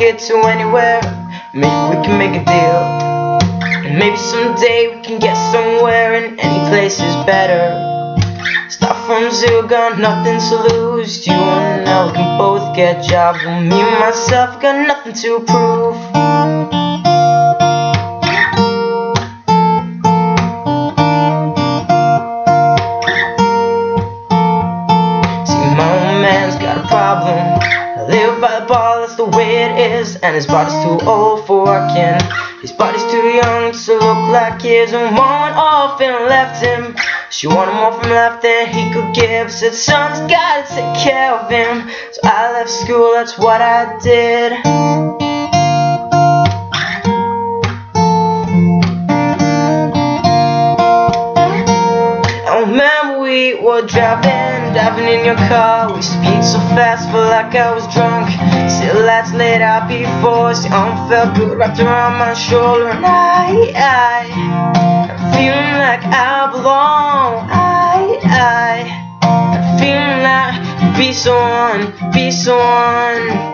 get to anywhere. Maybe we can make a deal, and maybe someday we can get somewhere, and any place is better. Start from zero, got nothing to lose. You and I, we can both get jobs. Well, me and myself got nothing to prove. See, my old man's got a problem. I live by the bar, that's the way it is. And his body's too old for working. His body's too young to look like his. And one off and left him. She wanted more from life than he could give. Said, son's gotta take care of him. So I left school, that's what I did. I remember we were driving in your car. We speed so fast, felt like I was drunk. See the lights laid out before us. Your arm felt good wrapped around my shoulder. And I'm feeling like I belong. I'm feeling like be someone, be someone.